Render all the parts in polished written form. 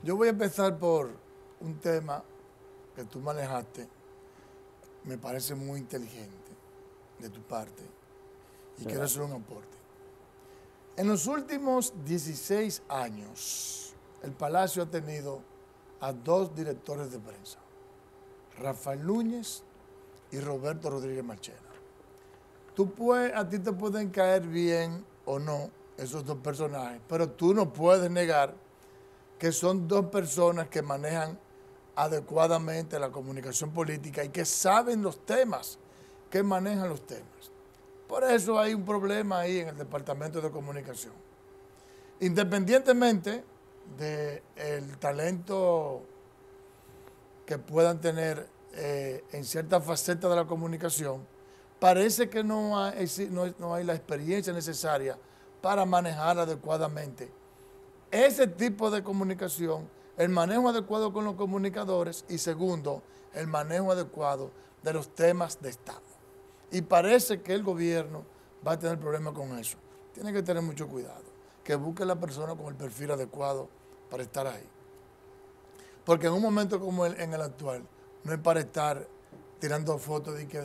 Yo voy a empezar por un tema que tú manejaste, me parece muy inteligente de tu parte y quiero hacer un aporte. En los últimos 16 años, el Palacio ha tenido a dos directores de prensa, Rafael Núñez y Roberto Rodríguez Marchena. A ti te pueden caer bien o no esos dos personajes, pero tú no puedes negar que son dos personas que manejan adecuadamente la comunicación política y que saben los temas, que manejan los temas. Por eso hay un problema ahí en el Departamento de Comunicación. Independientemente del talento que puedan tener en ciertas facetas de la comunicación, parece que no hay la experiencia necesaria para manejar adecuadamente ese tipo de comunicación, el manejo adecuado con los comunicadores y segundo, el manejo adecuado de los temas de Estado. Y parece que el gobierno va a tener problemas con eso. Tiene que tener mucho cuidado, que busque la persona con el perfil adecuado para estar ahí. Porque en un momento como en el actual, no es para estar tirando fotos de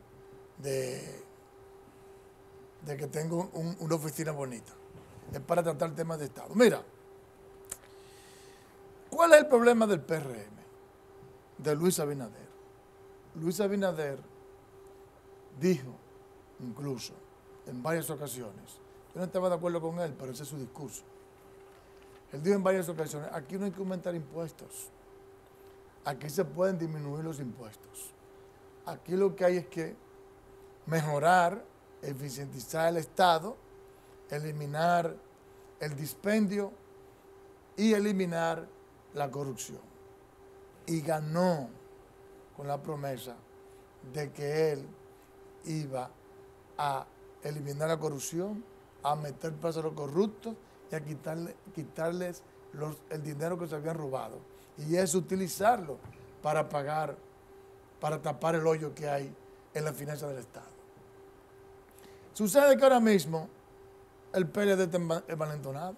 que tengo una oficina bonita. Es para tratar temas de Estado. Mira, ¿cuál es el problema del PRM? De Luis Abinader. Luis Abinader dijo, incluso, en varias ocasiones, yo no estaba de acuerdo con él, pero ese es su discurso. Él dijo en varias ocasiones, aquí no hay que aumentar impuestos, aquí se pueden disminuir los impuestos. Aquí lo que hay es que mejorar, eficientizar el Estado, eliminar el dispendio y eliminar la corrupción. Y ganó con la promesa de que él iba a eliminar la corrupción, a meter preso a los corruptos y a quitarles el dinero que se habían robado. Y es utilizarlo para pagar, para tapar el hoyo que hay en la finanza del Estado. Sucede que ahora mismo el PLD está envalentonado.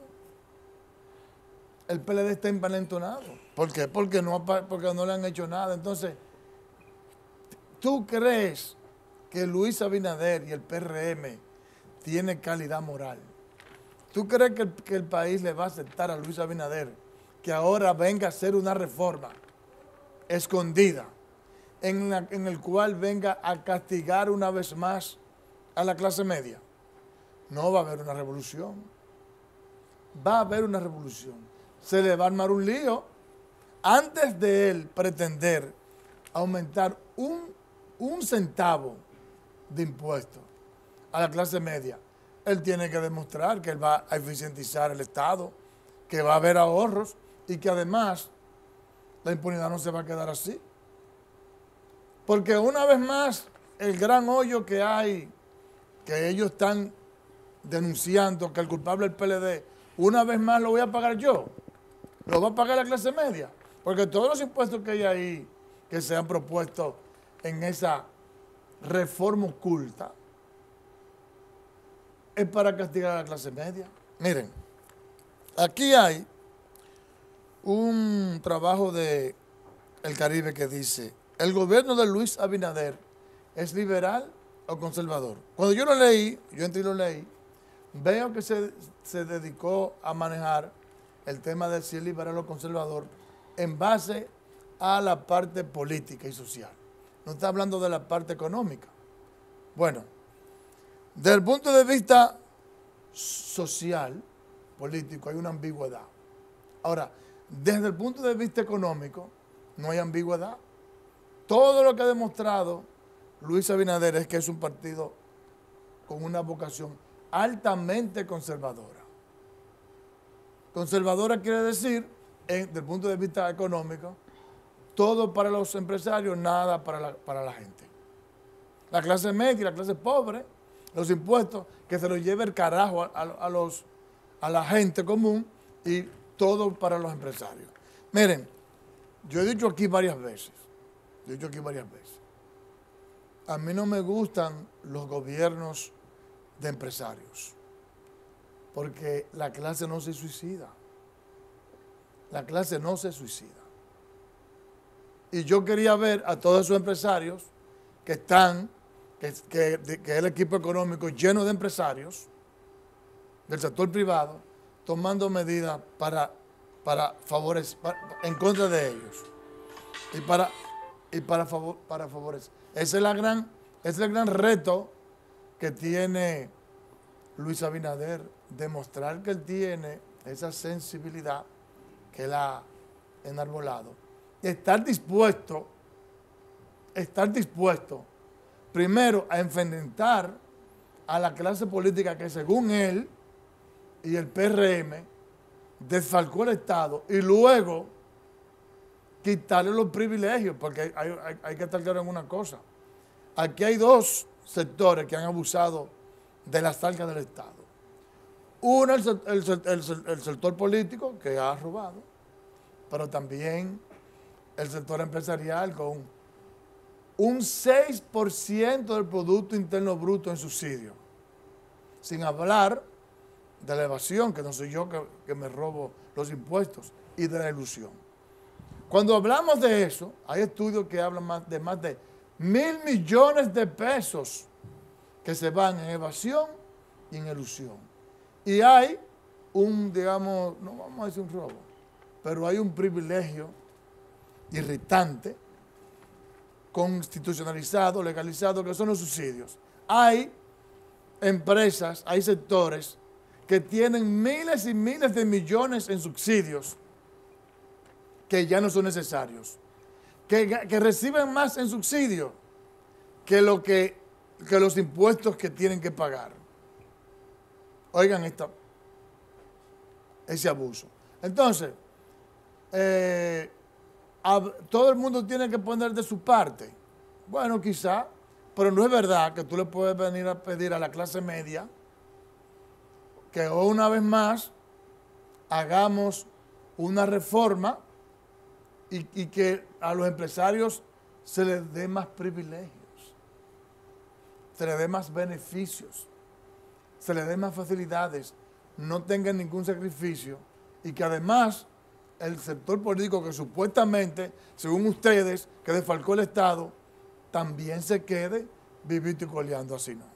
El PLD está envalentonado. ¿Por qué? Porque no le han hecho nada. Entonces, ¿tú crees que Luis Abinader y el PRM tienen calidad moral? ¿Tú crees que el país le va a aceptar a Luis Abinader que ahora venga a hacer una reforma escondida en el cual venga a castigar una vez más a la clase media? No va a haber una revolución. Va a haber una revolución. Se le va a armar un lío. Antes de él pretender aumentar un centavo de impuestos a la clase media, él tiene que demostrar que él va a eficientizar el Estado, que va a haber ahorros y que además la impunidad no se va a quedar así. Porque una vez más, el gran hoyo que hay, que ellos están denunciando que el culpable es el PLD, una vez más lo voy a pagar yo. Lo va a pagar la clase media. Porque todos los impuestos que hay ahí, que se han propuesto en esa reforma oculta, es para castigar a la clase media. Miren, aquí hay un trabajo de El Caribe que dice, ¿el gobierno de Luis Abinader es liberal o conservador? Cuando yo lo leí, yo entré y lo leí, veo que se dedicó a manejar el tema de si es liberal o conservador en base a la parte política y social. No está hablando de la parte económica. Bueno, desde el punto de vista social, político, hay una ambigüedad. Ahora, desde el punto de vista económico, no hay ambigüedad. Todo lo que ha demostrado Luis Abinader es que es un partido con una vocación altamente conservadora. Conservadora quiere decir, desde el punto de vista económico, todo para los empresarios, nada para la gente. La clase media, la clase pobre, los impuestos, que se los lleve el carajo a la gente común y todo para los empresarios. Miren, yo he dicho aquí varias veces, a mí no me gustan los gobiernos de empresarios, porque la clase no se suicida. La clase no se suicida. Y yo quería ver a todos esos empresarios que están, que es el equipo económico lleno de empresarios del sector privado, tomando medidas para favorecer, en contra de ellos y para favorecer. Ese es el gran reto que tiene Luis Abinader, demostrar que él tiene esa sensibilidad que él ha enarbolado. Estar dispuesto primero a enfrentar a la clase política que según él y el PRM desfalcó el Estado y luego quitarle los privilegios, porque hay que estar claro en una cosa. Aquí hay dos sectores que han abusado de las arcas del Estado. Uno, el sector político, que ha robado, pero también el sector empresarial con un 6% del Producto Interno Bruto en subsidio. Sin hablar de la evasión, que no soy yo que me robo los impuestos, y de la ilusión. Cuando hablamos de eso, hay estudios que hablan de más de 1.000 millones de pesos que se van en evasión y en ilusión. Y hay digamos, no vamos a decir un robo, pero hay un privilegio irritante, constitucionalizado, legalizado, que son los subsidios. Hay empresas, hay sectores que tienen miles y miles de millones en subsidios que ya no son necesarios, que reciben más en subsidio que los impuestos que tienen que pagar. Oigan ese abuso. Entonces, todo el mundo tiene que poner de su parte. Bueno, quizá, pero no es verdad que tú le puedes venir a pedir a la clase media que una vez más hagamos una reforma y que a los empresarios se les dé más privilegios, se les dé más beneficios, se les dé más facilidades, no tengan ningún sacrificio y que además el sector político que supuestamente, según ustedes, que desfalcó el Estado, también se quede vivito y coleando así, ¿no?